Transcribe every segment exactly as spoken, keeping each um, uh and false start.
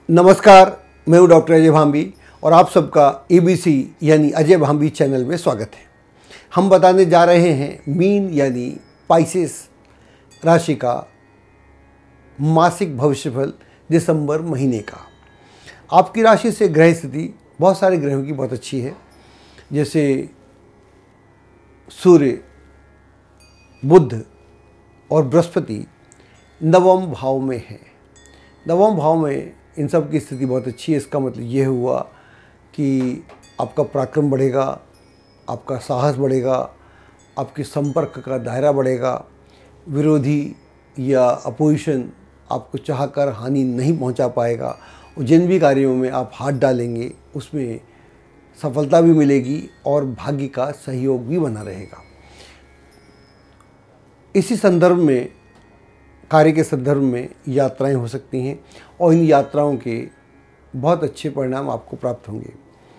नमस्कार, मैं हूँ डॉक्टर अजय भांबी और आप सबका एबीसी यानी अजय भांबी चैनल में स्वागत है। हम बताने जा रहे हैं मीन यानी पाइसेस राशि का मासिक भविष्यफल दिसंबर महीने का। आपकी राशि से ग्रह स्थिति बहुत सारे ग्रहों की बहुत अच्छी है, जैसे सूर्य, बुध और बृहस्पति नवम भाव में है। नवम भाव में इन सब की स्थिति बहुत अच्छी है। इसका मतलब ये हुआ कि आपका पराक्रम बढ़ेगा, आपका साहस बढ़ेगा, आपके संपर्क का दायरा बढ़ेगा, विरोधी या अपोजिशन आपको चाहकर हानि नहीं पहुंचा पाएगा और जिन भी कार्यों में आप हाथ डालेंगे उसमें सफलता भी मिलेगी और भाग्य का सहयोग भी बना रहेगा। इसी संदर्भ में, कार्य के संदर्भ में यात्राएं हो सकती हैं और इन यात्राओं के बहुत अच्छे परिणाम आपको प्राप्त होंगे।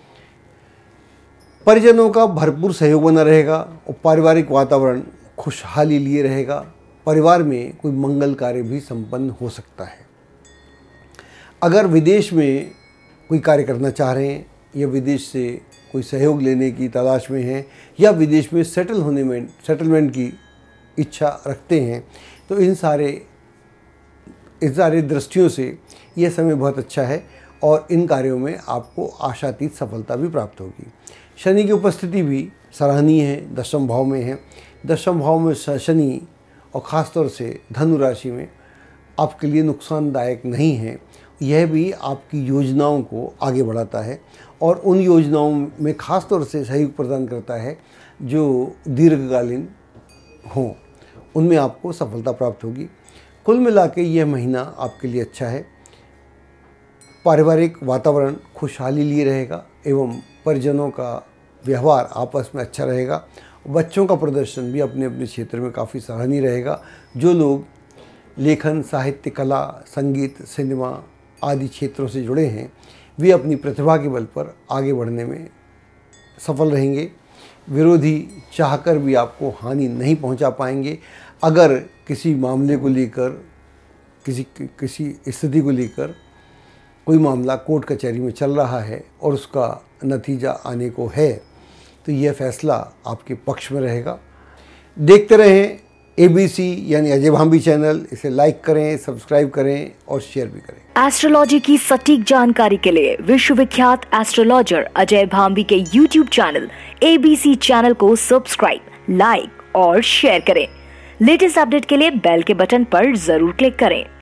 परिजनों का भरपूर सहयोग बना रहेगा और पारिवारिक वातावरण खुशहाली लिए रहेगा। परिवार में कोई मंगल कार्य भी संपन्न हो सकता है। अगर विदेश में कोई कार्य करना चाह रहे हैं या विदेश से कोई सहयोग लेने की तलाश में हैं या विदेश में सेटल होने में सेटलमेंट की इच्छा रखते हैं, तो इन सारे इस सारे दृष्टियों से यह समय बहुत अच्छा है और इन कार्यों में आपको आशातीत सफलता भी प्राप्त होगी। शनि की उपस्थिति भी सराहनीय है, दशम भाव में है। दशम भाव में शनि और ख़ासतौर से धनु राशि में आपके लिए नुकसानदायक नहीं है। यह भी आपकी योजनाओं को आगे बढ़ाता है और उन योजनाओं में ख़ास तौर से सहयोग प्रदान करता है जो दीर्घकालीन हों, उनमें आपको सफलता प्राप्त होगी। कुल मिला के यह महीना आपके लिए अच्छा है। पारिवारिक वातावरण खुशहाली लिए रहेगा एवं परिजनों का व्यवहार आपस में अच्छा रहेगा। बच्चों का प्रदर्शन भी अपने अपने क्षेत्र में काफ़ी सराहनीय रहेगा। जो लोग लेखन, साहित्य, कला, संगीत, सिनेमा आदि क्षेत्रों से जुड़े हैं, वे अपनी प्रतिभा के बल पर आगे बढ़ने में सफल रहेंगे। विरोधी चाहकर भी आपको हानि नहीं पहुंचा पाएंगे। अगर किसी मामले को लेकर, किसी किसी स्थिति को लेकर कोई मामला कोर्ट कचहरी में चल रहा है और उसका नतीजा आने को है, तो यह फैसला आपके पक्ष में रहेगा। देखते रहें एबीसी यानी अजय भांबी चैनल। इसे लाइक करें, सब्सक्राइब करें और शेयर भी करें। एस्ट्रोलॉजी की सटीक जानकारी के लिए विश्वविख्यात एस्ट्रोलॉजर अजय भांबी के यूट्यूब चैनल एबीसी चैनल को सब्सक्राइब, लाइक और शेयर करें। लेटेस्ट अपडेट के लिए बेल के बटन पर जरूर क्लिक करें।